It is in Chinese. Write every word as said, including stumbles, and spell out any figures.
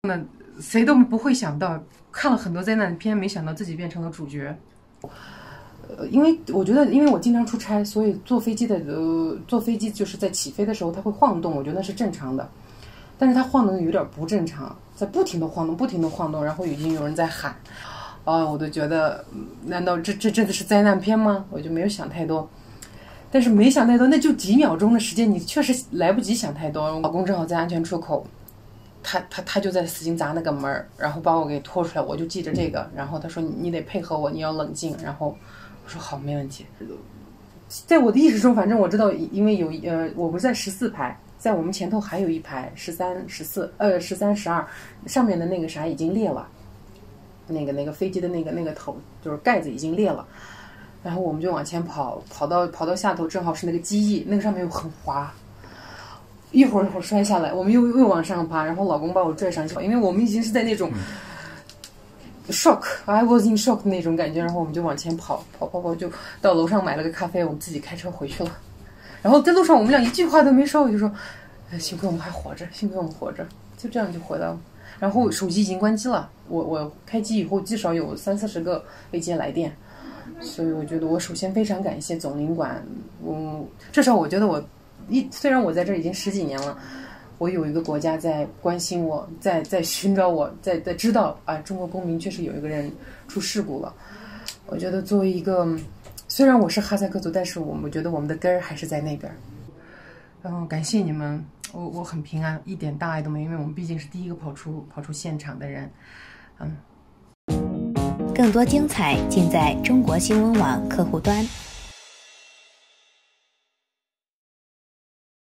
那谁都不会想到，看了很多灾难片，没想到自己变成了主角。呃，因为我觉得，因为我经常出差，所以坐飞机的呃，坐飞机就是在起飞的时候它会晃动，我觉得是正常的。但是它晃动有点不正常，在不停的晃动，不停的晃动，然后已经有人在喊，啊，我都觉得，难道这这真的是灾难片吗？我就没有想太多。但是没想太多，那就几秒钟的时间，你确实来不及想太多。我老公正好在安全出口，他他他就在使劲砸那个门，然后把我给拖出来，我就记着这个。然后他说你你得配合我，你要冷静。然后我说好，没问题。在我的意识中，反正我知道，因为有呃，我不是在十四排，在我们前头还有一排十三、十四，呃，十三、十二，上面的那个啥已经裂了，那个那个飞机的那个那个头就是盖子已经裂了。然后我们就往前跑，跑到跑到下头，正好是那个机翼，那个上面又很滑，一会儿一会儿摔下来，我们又又往上爬，然后老公把我拽上去，因为我们已经是在那种 shock，I was in shock 那种感觉，然后我们就往前跑，跑跑跑就到楼上买了个咖啡，我们自己开车回去了。然后在路上我们俩一句话都没说，我就说，哎，幸亏我们还活着，幸亏我们活着，就这样就回来了。然后手机已经关机了，我我开机以后至少有三四十个未接来电。所以我觉得我首先非常感谢总领馆，嗯，至少我觉得我一虽然我在这已经十几年了，我有一个国家在关心我，在在寻找我，在在知道啊，中国公民确实有一个人出事故了。我觉得作为一个，虽然我是哈萨克族，但是我们觉得我们的根儿还是在那边。嗯，感谢你们，我我很平安，一点大碍都没有，因为我们毕竟是第一个跑出跑出现场的人，嗯。 更多精彩尽在中国新闻网客户端。